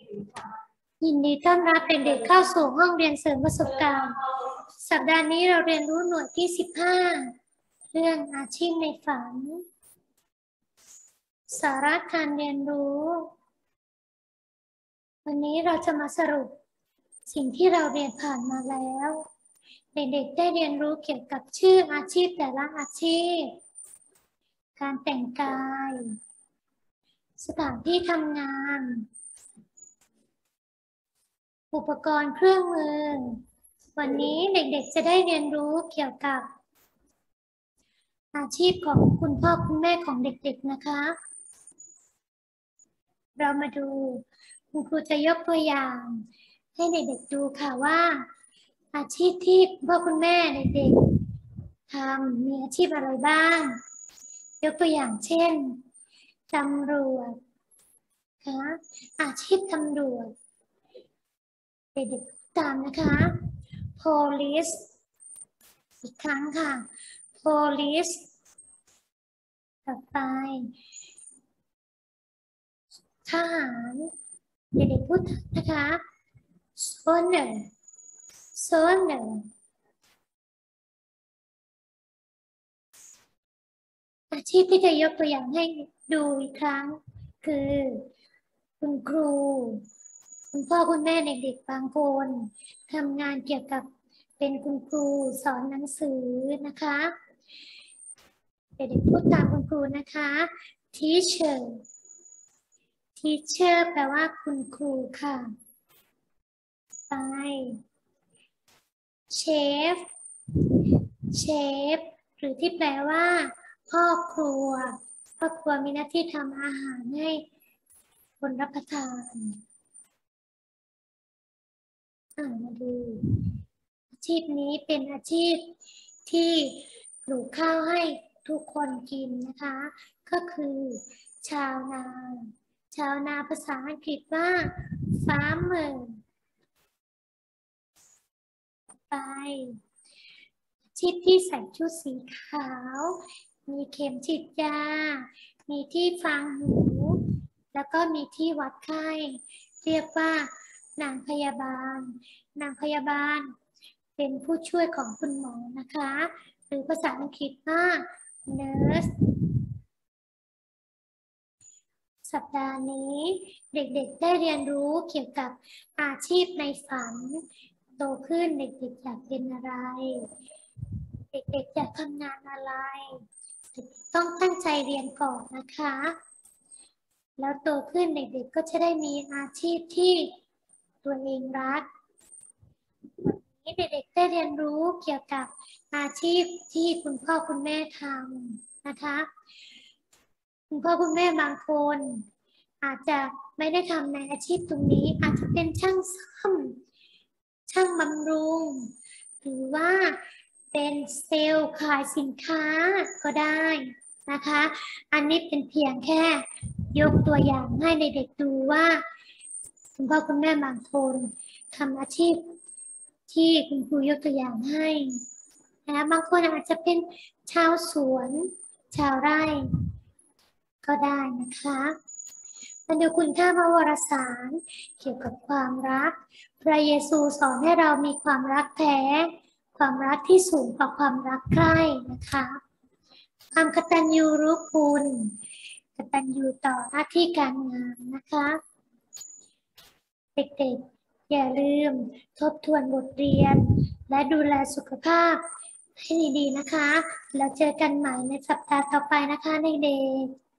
ยินดีต้อนรับเด็กๆเข้าสู่ห้องเรียนเสริมประสบการณ์สัปดาห์นี้เราเรียนรู้หน่วยที่15เรื่องอาชีพในฝันสาระการเรียนรู้วันนี้เราจะมาสรุปสิ่งที่เราเรียนผ่านมาแล้วเด็กๆได้เรียนรู้เกี่ยวกับชื่ออาชีพแต่ละอาชีพการแต่งกายสถานที่ทำงานอุปกรณ์เครื่องมือวันนี้เด็กๆจะได้เรียนรู้เกี่ยวกับอาชีพของคุณพ่อคุณแม่ของเด็กๆนะคะเรามาดูคุณครูจะยกตัวอย่างให้เด็กๆดูค่ะว่าอาชีพที่คุณพ่อคุณแม่เด็กๆทำมีอาชีพอะไรบ้างยกตัวอย่างเช่นตำรวจค่ะอาชีพตำรวจเด็กๆตามนะคะ police อีกครั้งค่ะ police ต่อไปทหารเด็กๆพูดนะคะ soldier soldier อาชีพที่จะยกตัวอย่างให้ดูอีกครั้งคือคุณครูคุณพ่อคุณแม่เด็กๆบางคนทำงานเกี่ยวกับเป็นคุณครูสอนหนังสือนะคะเด็กๆพูดตามคุณครูนะคะ teacher teacher แปลว่าคุณครูค่ะไป chef chef หรือที่แปลว่าพ่อครัวพ่อครัวมีหน้าที่ทำอาหารให้คนรับประทานมาดูอาชีพนี้เป็นอาชีพที่ปลูกข้าวให้ทุกคนกินนะคะก็คือชาวนาชาวนาภาษาอังกฤษว่า farmer ไปอาชีพที่ใส่ชุดสีขาวมีเข็มฉีดยามีที่ฟังหูแล้วก็มีที่วัดไข้เรียกว่านางพยาบาลนางพยาบาลเป็นผู้ช่วยของคุณหมอนะคะหรือภาษาอังกฤษว่า nurse สัปดาห์นี้เด็กๆได้เรียนรู้เกี่ยวกับอาชีพในฝันโตขึ้นเด็กๆอยากเป็นอะไรเด็กๆอยากทำงานอะไรต้องตั้งใจเรียนก่อนนะคะแล้วโตขึ้นเด็กๆก็จะได้มีอาชีพที่ตัวเองรักวันนี้เด็กๆได้เรียนรู้เกี่ยวกับอาชีพที่คุณพ่อคุณแม่ทำนะคะคุณพ่อคุณแม่บางคนอาจจะไม่ได้ทำในอาชีพตรงนี้อาจจะเป็นช่างซ่อมช่างบำรุงหรือว่าเป็นเซลล์ขายสินค้าก็ได้นะคะอันนี้เป็นเพียงแค่ยกตัวอย่างให้เด็กๆดูว่าคุณพ่อคุณแม่บางคนทำอาชีพที่คุณครูยกตัวอย่างให้นะบางคนอาจจะเป็นชาวสวนชาวไร่ก็ได้นะคะมาดูคุณค่าพระวรสารเกี่ยวกับความรักพระเยซูสอนให้เรามีความรักแท้ความรักที่สูงกว่าความรักใคร่นะคะความกตัญญูรู้คุณกตัญญูต่อหน้าที่การงานนะคะเด็กๆอย่าลืมทบทวนบทเรียนและดูแลสุขภาพให้ดีๆนะคะแล้วเจอกันใหม่ในสัปดาห์ต่อไปนะคะเด็กๆ